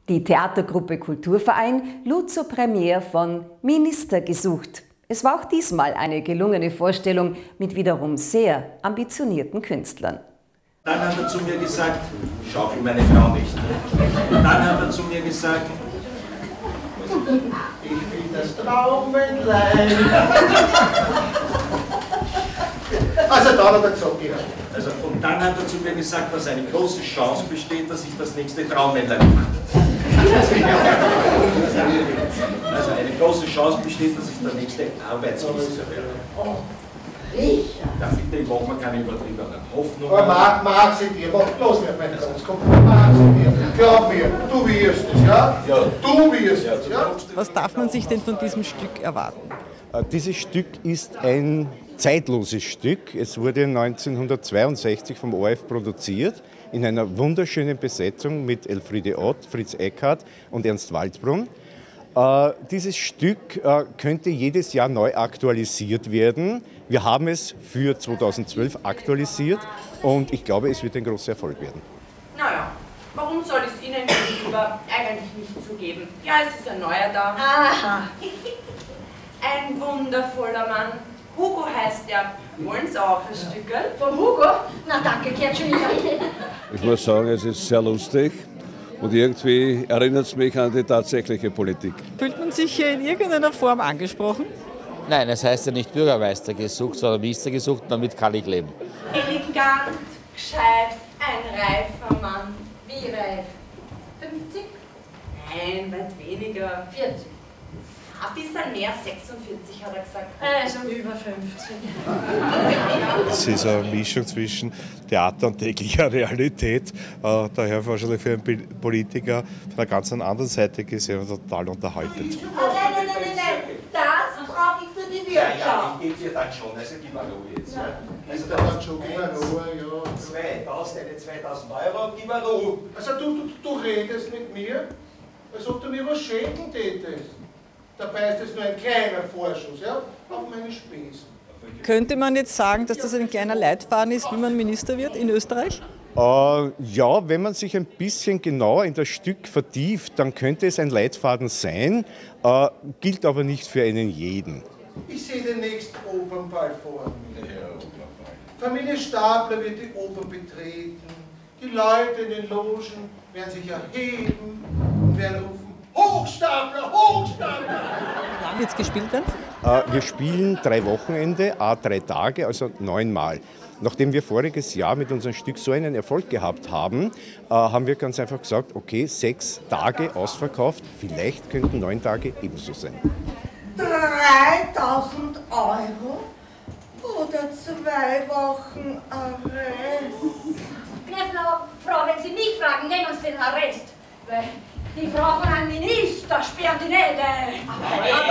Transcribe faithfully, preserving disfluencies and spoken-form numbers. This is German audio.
Die Theatergruppe Kulturverein lud zur Premiere von Minister gesucht. Es war auch diesmal eine gelungene Vorstellung mit wiederum sehr ambitionierten Künstlern. Dann hat er zu mir gesagt, schaukel meine Frau nicht. Dann hat er zu mir gesagt, ich bin das Traumännlein. Also dann hat er gesagt, ja. Also, und dann hat er zu mir gesagt, dass eine große Chance besteht, dass ich das nächste Traumännlein mache. Also eine große Chance besteht, dass ich der nächste Arbeitsminister werde. Oh, da finde ich, macht man keine übertriebenen Hoffnungen. Aber mag, mag sie dir, mach bloß nicht meine Groß, komm, mag sie dir. Glaub mir, du wirst es, ja? Ja. Du wirst es, ja? Was darf man sich denn von diesem Stück erwarten? Dieses Stück ist ein zeitloses Stück. Es wurde neunzehnhundertzweiundsechzig vom O R F produziert, in einer wunderschönen Besetzung mit Elfriede Ott, Fritz Eckhardt und Ernst Waldbrunn. Äh, dieses Stück äh, könnte jedes Jahr neu aktualisiert werden. Wir haben es für zweitausendzwölf aktualisiert und ich glaube, es wird ein großer Erfolg werden. Naja, warum soll ich es Ihnen gegenüber eigentlich nicht zugeben? Ja, es ist ein neuer da. Aha. Ein wundervoller Mann. Hugo heißt er. Wollen Sie auch ein Stückel? Von Hugo? Na danke, kehrt schon wieder. Ich muss sagen, es ist sehr lustig und irgendwie erinnert es mich an die tatsächliche Politik. Fühlt man sich hier in irgendeiner Form angesprochen? Nein, es heißt ja nicht Bürgermeister gesucht, sondern Minister gesucht, damit kann ich leben. Elegant, gescheit, ein reifer Mann. Wie reif? fünfzig? Nein, weit weniger. vierzig? Ein bisschen mehr, sechsundvierzig hat er gesagt. Also über fünfzig. Es ist eine Mischung zwischen Theater und täglicher Realität. Äh, daher wahrscheinlich für einen Politiker von einer ganz anderen Seite gesehen total unterhaltend. Oh, nein, nein, nein, nein, nein. Das brauche ich für die Wirtschaft. Ja, ja, ich gebe dir dann schon, also gib mal Ruhe jetzt. Ja. Also der hat schon, gib mir Ruhe, ja. zweitausend, eine zweitausend Euro, gib mal Ruhe. Also du, du, du redest mit mir, als ob du mir was schenken tätest. Dabei ist es nur ein kleiner Vorschuss, ja, auf meine Spesen. Könnte man jetzt sagen, dass das ein kleiner Leitfaden ist, wie man Minister wird in Österreich? Äh, ja, wenn man sich ein bisschen genauer in das Stück vertieft, dann könnte es ein Leitfaden sein, äh, gilt aber nicht für einen jeden. Ich sehe den nächsten Opernball vor mir. Familie Stapler wird die Oper betreten. Die Leute in den Logen werden sich erheben und werden rufen, Hochstapler, Hochstapler! Wann wird es gespielt werden? Äh, wir spielen drei Wochenende, a drei Tage, also neunmal. Nachdem wir voriges Jahr mit unserem Stück so einen Erfolg gehabt haben, äh, haben wir ganz einfach gesagt, okay, sechs Tage ausverkauft, vielleicht könnten neun Tage ebenso sein. dreitausend Euro oder zwei Wochen Arrest? Gnädige Frau, wenn Sie mich fragen, nehmen Sie den Arrest. Weil die Frau von einem Minister sperrt die Nähe. Aber